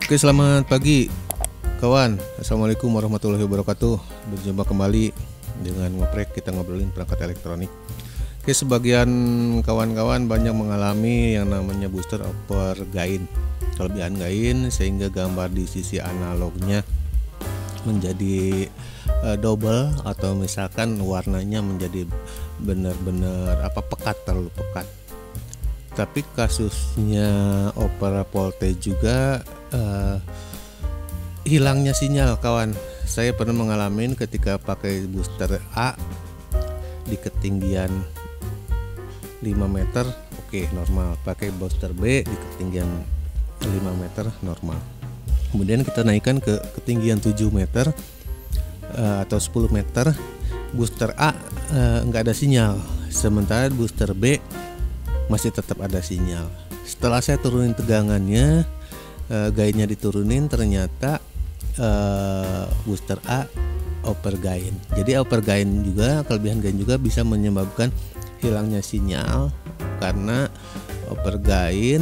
Oke, selamat pagi kawan. Assalamualaikum warahmatullahi wabarakatuh. Berjumpa kembali dengan Ngoprek, kita ngobrolin perangkat elektronik. Oke, sebagian kawan-kawan banyak mengalami yang namanya booster over gain, kelebihan gain, sehingga gambar di sisi analognya menjadi double, atau misalkan warnanya menjadi benar-benar pekat, terlalu pekat. Tapi kasusnya Opera Volte juga hilangnya sinyal kawan. Saya pernah mengalami ketika pakai booster A di ketinggian 5 meter, oke, normal. Pakai booster B di ketinggian 5 meter, normal. Kemudian kita naikkan ke ketinggian 7 meter atau 10 meter, booster A nggak ada sinyal, sementara booster B masih tetap ada sinyal. Setelah saya turunin tegangannya, gainnya diturunin, ternyata booster A over gain. Jadi over gain juga, kelebihan gain juga bisa menyebabkan hilangnya sinyal, karena over gain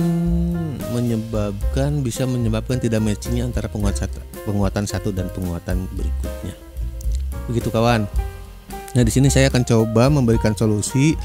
bisa menyebabkan tidak matchingnya antara penguatan satu dan penguatan berikutnya. Begitu kawan. Nah, di sini saya akan coba memberikan solusi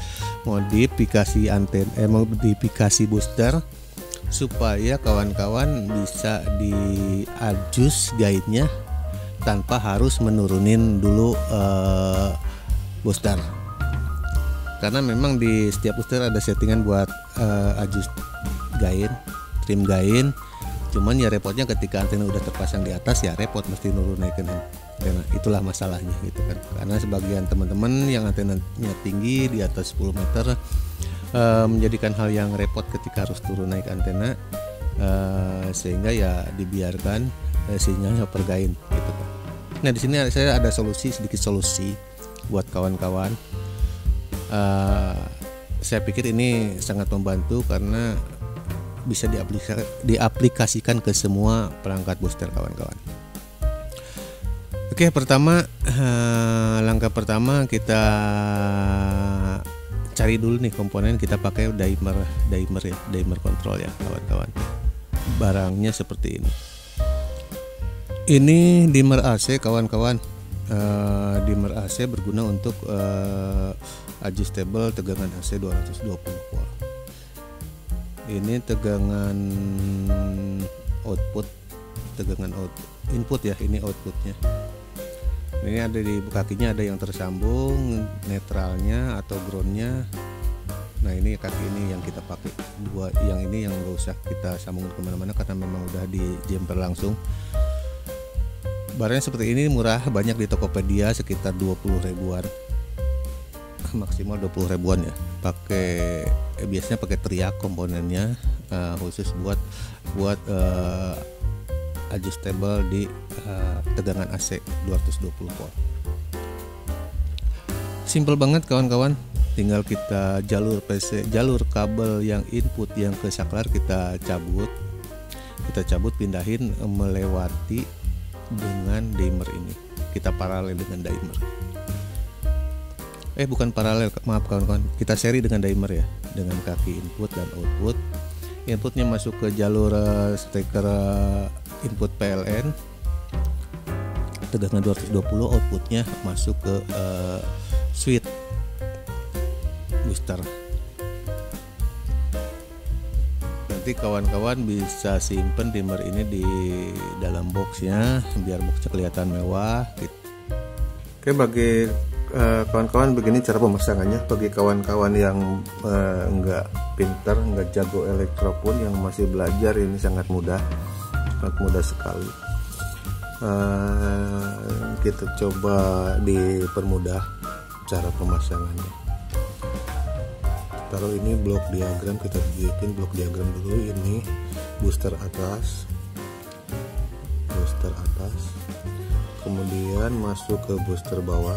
modifikasi booster supaya kawan-kawan bisa di-adjust gainnya tanpa harus menurunin dulu booster. Karena memang di setiap booster ada settingan buat adjust gain, trim gain. Cuman ya repotnya ketika antena udah terpasang di atas, ya repot mesti naikin antena. Itulah masalahnya gitu kan. Karena sebagian teman-teman yang antenanya tinggi di atas 10 meter menjadikan hal yang repot ketika harus turun naik antena, sehingga ya dibiarkan sinyalnya over gain gitu kan. Nah, di sini saya ada sedikit solusi buat kawan-kawan. Saya pikir ini sangat membantu karena bisa diaplikasikan ke semua perangkat booster kawan-kawan. Oke, langkah pertama kita cari dulu nih komponen. Kita pakai dimmer control ya kawan-kawan. Barangnya seperti ini. Ini dimmer AC kawan-kawan. Dimmer AC berguna untuk adjustable tegangan AC 220 volt. Ini tegangan input ya, ini outputnya. Ini ada di kakinya, ada yang tersambung, netralnya atau groundnya. Nah, ini kaki ini yang kita pakai, dua yang ini yang nggak usah kita sambungin kemana-mana karena memang udah di jumper langsung. Barangnya seperti ini, murah, banyak di Tokopedia, sekitar 20 ribuan, maksimal 20 ribuan ya. Biasanya pakai teriak komponennya, khusus buat adjustable di tegangan AC 220 volt. Simple banget kawan-kawan, tinggal kita jalur kabel yang input yang ke saklar kita cabut pindahin melewati dengan dimmer ini. Kita paralel dengan dimmer. Bukan paralel, maaf kawan-kawan, kita seri dengan dimmer ya, dengan kaki input dan output. Inputnya masuk ke jalur steker input PLN tegangan 220, outputnya masuk ke switch booster. Nanti kawan-kawan bisa simpen dimmer ini di dalam boxnya biar boxnya kelihatan mewah gitu. Oke, bagi kawan-kawan begini cara pemasangannya. Bagi kawan-kawan yang nggak pintar, nggak jago elektro pun, yang masih belajar, ini sangat mudah sekali. Kita coba dipermudah cara pemasangannya. Taruh ini blok diagram, kita bikin blok diagram dulu. Ini booster atas, kemudian masuk ke booster bawah,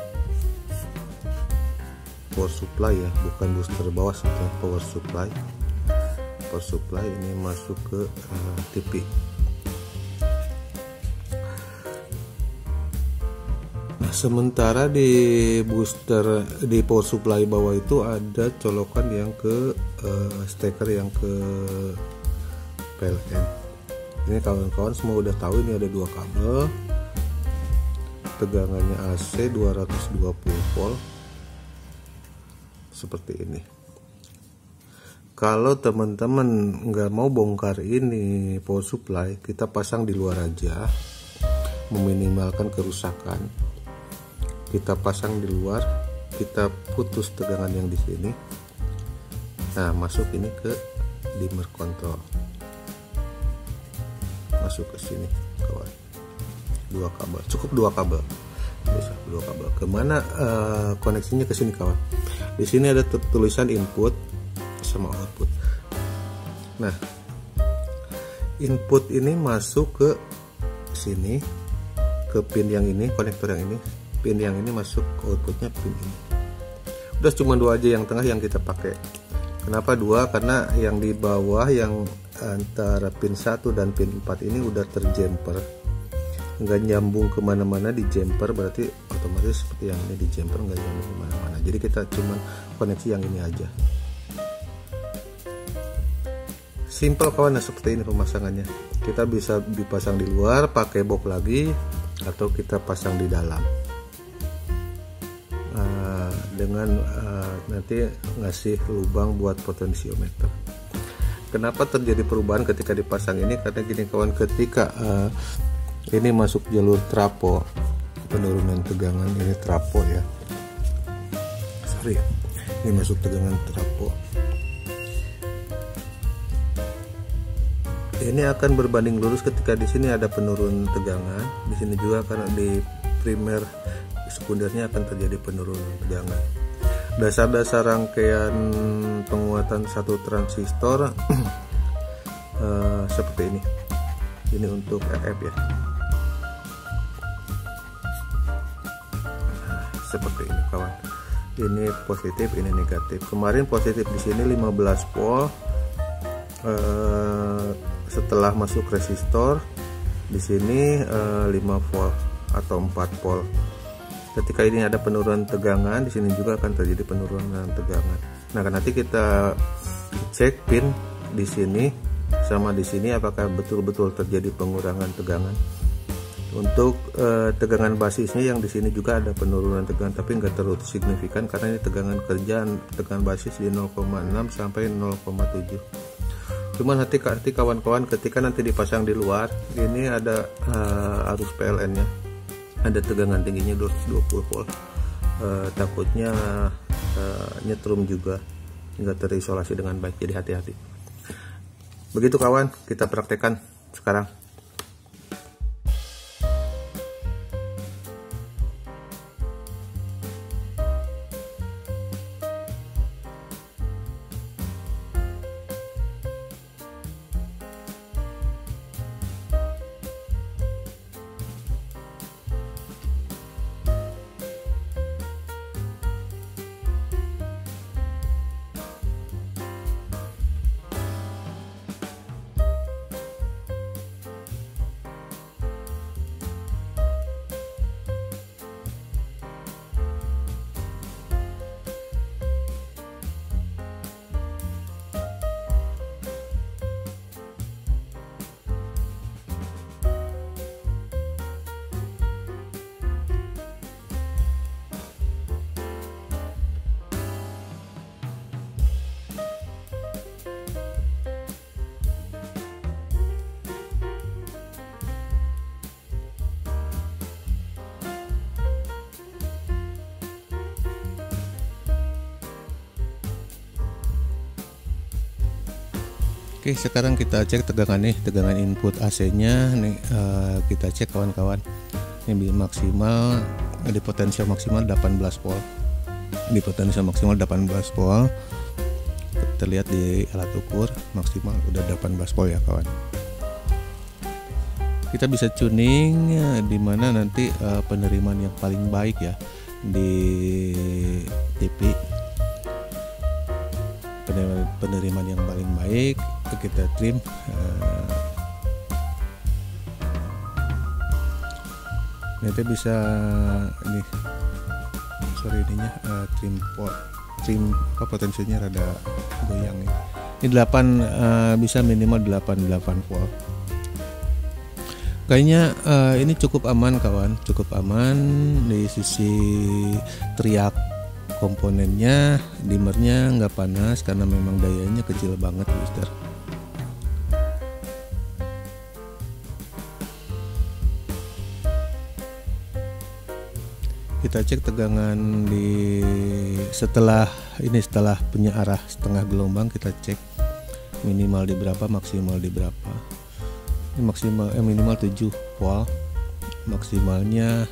power supply ya, bukan booster bawah, power supply ini masuk ke TV. Nah, sementara di power supply bawah itu ada colokan yang ke steker yang ke PLN. Ini kawan-kawan semua udah tahu ini ada dua kabel. Tegangannya AC 220 volt seperti ini. Kalau teman-teman nggak mau bongkar ini power supply, kita pasang di luar aja, meminimalkan kerusakan. Kita pasang di luar, kita putus tegangan yang di sini. Nah, masuk ini ke dimmer control, masuk ke sini kawan. Dua kabel, cukup dua kabel, bisa dua kabel. Kemana koneksinya? Ke sini kawan. Di sini ada tulisan input sama output. Nah, input ini masuk ke sini, ke pin yang ini, konektor yang ini. Pin yang ini masuk ke outputnya pin ini. Udah cuma dua aja yang tengah yang kita pakai. Kenapa dua? Karena yang di bawah yang antara pin 1 dan pin 4 ini udah terjumper, nggak nyambung kemana-mana. Di jumper berarti otomatis seperti yang ini, di jumper nggak nyambung kemana-mana. Jadi kita cuma koneksi yang ini aja. Simple kawan, seperti ini pemasangannya. Kita bisa dipasang di luar pakai box lagi, atau kita pasang di dalam dengan nanti ngasih lubang buat potensiometer. Kenapa terjadi perubahan ketika dipasang ini? Karena gini kawan, ketika ini masuk jalur trapo penurunan tegangan, ini trapo ya, sorry, ini masuk tegangan trapo, ini akan berbanding lurus ketika di sini ada penurunan tegangan, di sini juga karena di primer sekundernya akan terjadi penurunan tegangan. Dasar-dasar rangkaian penguatan satu transistor seperti ini. Ini untuk RF ya. Seperti ini kawan. Ini positif, ini negatif. Kemarin positif di sini 15 volt. Setelah masuk resistor di sini 5 volt atau 4 volt. Ketika ini ada penurunan tegangan, di sini juga akan terjadi penurunan tegangan. Nah, nanti kita cek pin di sini sama di sini apakah betul-betul terjadi pengurangan tegangan. Untuk tegangan basisnya yang di sini juga ada penurunan tegangan, tapi nggak terlalu signifikan karena ini tegangan kerjaan, tegangan basis di 0,6 sampai 0,7. Cuman hati-hati kawan-kawan, ketika nanti dipasang di luar, ini ada arus PLN-nya. Ada tegangan tingginya 220 volt. Takutnya nyetrum juga, nggak terisolasi dengan baik, jadi hati-hati. Begitu kawan, kita praktekkan sekarang. Oke, sekarang kita cek tegangan nih, tegangan input AC-nya nih, kita cek kawan-kawan. Ini maksimal di potensial maksimal 18 volt. Di potensial maksimal 18 volt. Terlihat di alat ukur maksimal udah 18 volt ya kawan. Kita bisa tuning di mana nanti penerimaan yang paling baik ya di TV. Penerimaan yang paling baik kita trim nanti bisa ini, sorry ininya trim potensinya rada goyang ya. Ini 8 bisa minimal 8 volt. Kayaknya ini cukup aman kawan, cukup aman di sisi teriak komponennya, dimmernya nggak panas karena memang dayanya kecil banget booster. Kita cek tegangan setelah punya arah setengah gelombang, kita cek minimal di berapa, maksimal di berapa. Ini minimal 7 volt, maksimalnya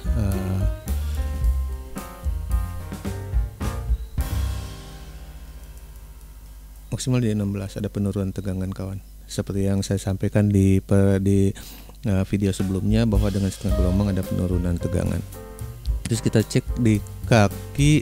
maksimal di 16. Ada penurunan tegangan kawan, seperti yang saya sampaikan di video sebelumnya bahwa dengan setengah gelombang ada penurunan tegangan. Terus kita cek di kaki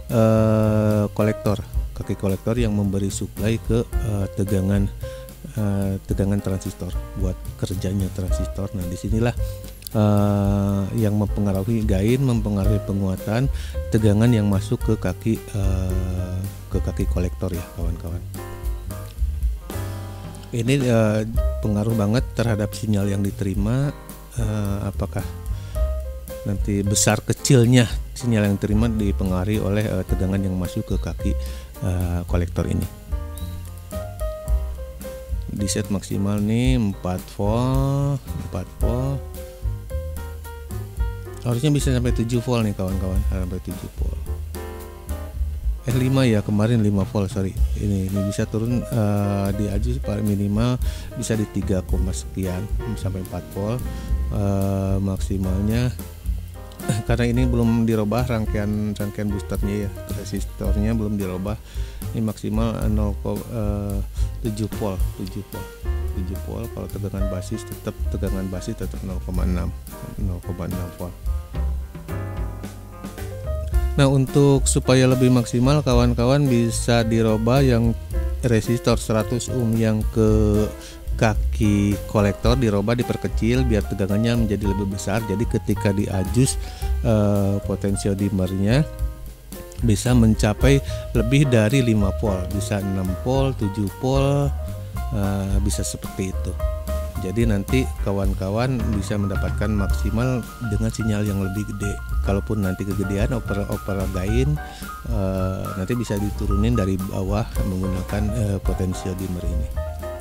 kolektor yang memberi suplai ke tegangan transistor buat kerjanya transistor. Nah disinilah yang mempengaruhi gain, mempengaruhi penguatan tegangan yang masuk ke kaki kolektor ya kawan-kawan. Ini pengaruh banget terhadap sinyal yang diterima, apakah nanti besar kecilnya sinyal yang diterima dipengaruhi oleh tegangan yang masuk ke kaki kolektor ini. Di set maksimal nih 4 volt, harusnya bisa sampai 7 volt nih kawan-kawan, sampai 7 volt. 5 ya, kemarin 5 volt, sorry. Ini bisa turun di ajus paling minimal bisa di 3, sekian sampai 4 volt maksimalnya. Karena ini belum dirubah rangkaian boosternya ya, resistornya belum dirubah. Ini maksimal 7 volt. Kalau tegangan basis tetap 0,6 volt. Nah, untuk supaya lebih maksimal kawan-kawan bisa dirubah yang resistor 100 ohm yang ke kaki kolektor, dirubah, diperkecil biar tegangannya menjadi lebih besar. Jadi ketika diajus potentiodimmernya bisa mencapai lebih dari 5 volt, bisa 6 volt, 7 volt, bisa seperti itu. Jadi nanti kawan-kawan bisa mendapatkan maksimal dengan sinyal yang lebih gede. Kalaupun nanti kegedean oper gain, nanti bisa diturunin dari bawah menggunakan potentiodimmer ini.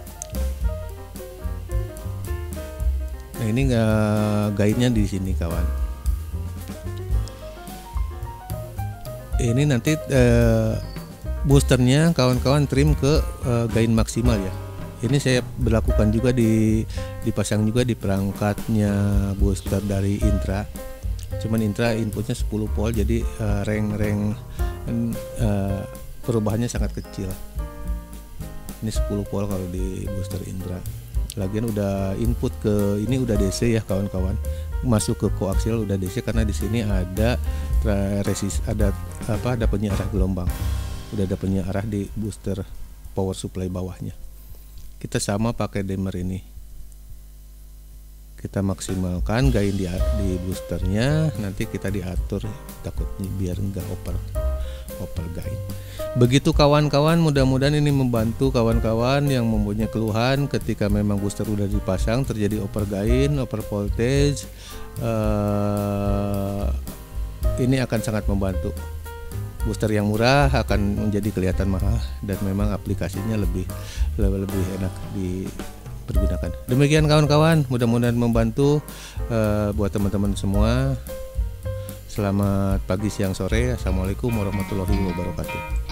Nah ini gainnya di sini kawan. Ini nanti boosternya kawan-kawan trim ke gain maksimal ya. Ini saya berlakukan juga dipasang juga di perangkatnya booster dari Intra. Cuman Intra inputnya 10 volt, jadi reng perubahannya sangat kecil. Ini 10 volt kalau di booster Intra. Lagian udah input ke ini udah DC ya kawan-kawan, masuk ke koaksial udah DC karena di sini ada ada penyiarah gelombang, udah ada penyiarah di booster power supply bawahnya. Kita sama pakai dimmer ini, kita maksimalkan gain di boosternya, nanti kita diatur takutnya biar enggak over gain. Begitu kawan-kawan, mudah-mudahan ini membantu kawan-kawan yang mempunyai keluhan ketika memang booster udah dipasang terjadi over gain, over voltage. Ini akan sangat membantu. Booster yang murah akan menjadi kelihatan mahal dan memang aplikasinya lebih enak dipergunakan. Demikian kawan-kawan, mudah-mudahan membantu buat teman-teman semua. Selamat pagi, siang, sore. Assalamualaikum warahmatullahi wabarakatuh.